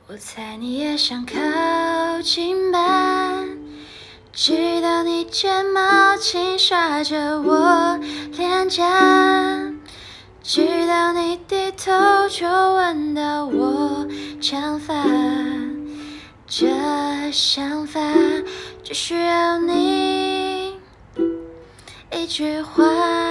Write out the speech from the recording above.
我猜你也想靠近吧，直到你睫毛轻刷着我脸颊，直到你低头就闻到我长发。这想法只需要你一句话。